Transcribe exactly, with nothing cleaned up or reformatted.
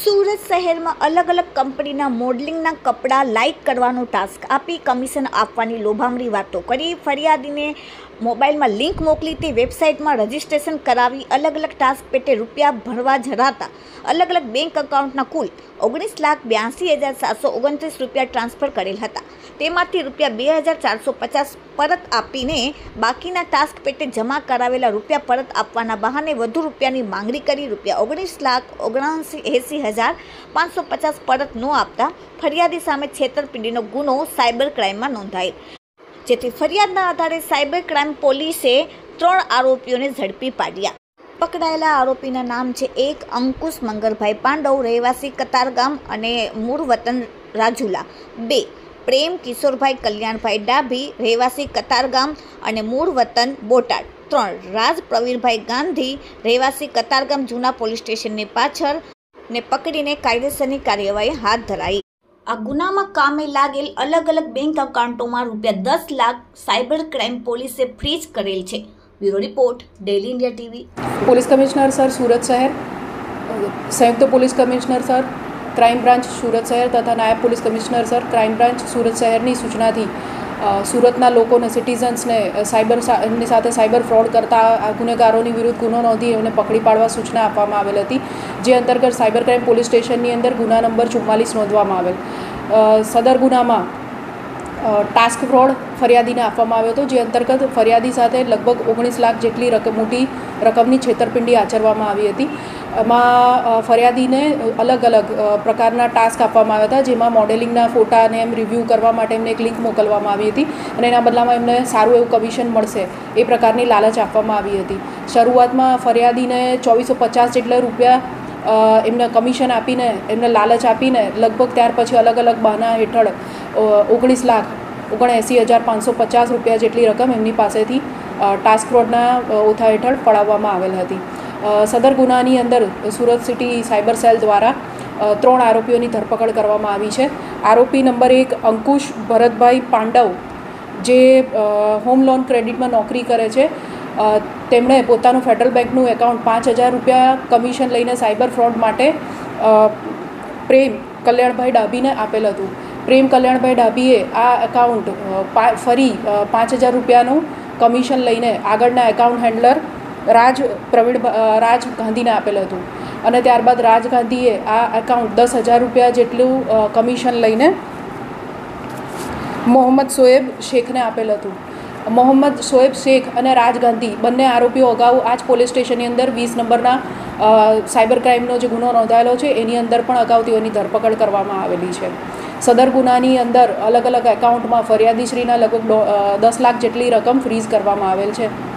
સુરત શહેરમાં અલગ અલગ કંપનીના મોડલિંગના કપડાં લાઇક કરવાનો ટાસ્ક આપી કમિશન આપવાની લોભામણી વાતો કરી ફરિયાદીને મોબાઈલમાં લિંક મોકલી તે વેબસાઇટમાં રજિસ્ટ્રેશન કરાવી અલગ અલગ ટાસ્ક પેટે રૂપિયા ભરવા જણાતા અલગ અલગ બેંક એકાઉન્ટના કુલ ઓગણીસ લાખ બ્યાસી હજાર સાતસો ઓગણત્રીસ રૂપિયા ટ્રાન્સફર કરેલ હતા. તેમાંથી રૂપિયા બે હજાર ચારસો પચાસ પરત આપીને બાકીના ટાસ્ક પેટે જમા કરાવેલા રૂપિયા પરત આપવાના બહાને વધુ રૂપિયાની માંગણી કરી રૂપિયા ઓગણીસ લાખ ઓગણસી એંસી હજાર પાંચસો પચાસ પરત ન આપતા ફરિયાદી સામે છેતરપિંડીનો ગુનો સાયબર ક્રાઇમમાં નોંધાયેલ, જેથી ફરિયાદના આધારે સાયબર ક્રાઇમ પોલીસે ત્રણ આરોપીઓને ઝડપી પાડ્યા. પકડાયેલા આરોપીના નામ છે એક અંકુશ મંગળભાઈ પાંડવ, રહેવાસી કતારગામ અને મૂળ વતન રાજુલા. બે પ્રેમ કિશોરભાઈ કલ્યાણભાઈ ડાભી, રહેવાસી કતારગામ અને મૂળ વતન બોટાદ. ત્રણ રાજ પ્રવીણભાઈ ગાંધી, રહેવાસી કતારગામ જૂના પોલીસ સ્ટેશનની પાછળ ને પકડીને કાયદેસરની કાર્યવાહી હાથ ધરાઈ. આ ગુનામાં કામે લાગેલ અલગ અલગ બેંક એકાઉન્ટોમાં રૂપિયા દસ લાખ સાયબર ક્રાઇમ પોલીસે ફ્રીઝ કરેલ છે. Bureau report, Daily India TV. Police commissioner sir Surat શહેર, સંયુક્ત police commissioner sir crime branch Surat શહેર તથા નાયબ police commissioner sir crime branch Surat શહેરની સૂચનાથી સુરતના લોકોને સિટીઝન્સને સાયબરની સાથે સાયબર ફ્રોડ કરતા ગુનેગારોની વિરુદ્ધ ગુનો નોંધી એમને પકડી પાડવા સૂચના આપવામાં આવેલ હતી, જે અંતર્ગત સાયબર ક્રાઇમ પોલીસ સ્ટેશનની અંદર ગુના નંબર ચુમ્માલીસ નોંધવામાં આવેલ. સદર ગુનામાં ટાસ્ક ફ્રોડ ફરિયાદીને આપવામાં આવ્યો હતો, જે અંતર્ગત ફરિયાદી સાથે લગભગ ઓગણીસ લાખ જેટલી રકમ મોટી રકમની છેતરપિંડી આચરવામાં આવી હતી. એમાં ફરિયાદીને અલગ અલગ પ્રકારના ટાસ્ક આપવામાં આવ્યા હતા, જેમાં મોડેલિંગના ફોટાને એમ રિવ્યૂ કરવા માટે એમને એક લિંક મોકલવામાં આવી હતી અને એના બદલામાં એમને સારું એવું કમિશન મળશે એ પ્રકારની લાલચ આપવામાં આવી હતી. શરૂઆતમાં ફરિયાદીને ચોવીસો પચાસ જેટલા રૂપિયા એમને કમિશન આપીને એમને લાલચ આપીને લગભગ ત્યાર પછી અલગ અલગ બહાના હેઠળ ઓગણીસ લાખ ઓગણએંસી હજાર પાંચસો પચાસ રૂપિયા જેટલી રકમ એમની પાસેથી ટાસ્ક ફ્રોડના ઓથા હેઠળ પડાવવામાં આવેલ હતી. સદર ગુનાની અંદર સુરત સિટી સાયબર સેલ દ્વારા ત્રણ આરોપીઓની ધરપકડ કરવામાં આવી છે. આરોપી નંબર એક અંકુશ ભરતભાઈ પાંડવ, જે હોમ લોન ક્રેડિટમાં નોકરી કરે છે. તેમણે પોતાનું ફેડરલ બેંકનું એકાઉન્ટ પાંચ હજાર રૂપિયા કમિશન લઈને સાયબર ફ્રોડ માટે પ્રેમ કલ્યાણભાઈ ડાભીને આપેલ હતું. પ્રેમ કલ્યાણભાઈ ડાભીએ આ એકાઉન્ટ ફરી પાંચ હજાર રૂપિયાનું કમિશન લઈને આગળના એકાઉન્ટ હેન્ડલર રાજ પ્રવીણ રાજ ગાંધીને આપેલ હતું અને ત્યારબાદ રાજ ગાંધીએ આ એકાઉન્ટ દસ હજાર રૂપિયા જેટલું કમિશન લઈને મોહમ્મદ શોએબ શેખને આપેલ હતું. મોહમ્મદ શોએબ શેખ અને રાજ ગાંધી બંને આરોપીઓ અગાઉ આ જ પોલીસ સ્ટેશનની અંદર વીસ નંબરના સાયબર ક્રાઇમનો જે ગુનો નોંધાયેલો છે એની અંદર પણ અગાઉ તેઓની ધરપકડ કરવામાં આવેલી છે. સદર ગુનાની અંદર અલગ અલગ એકાઉન્ટમાં ફરિયાદીશ્રીના લગભગ દસ લાખ જેટલી રકમ ફ્રીઝ કરવામાં આવેલ છે.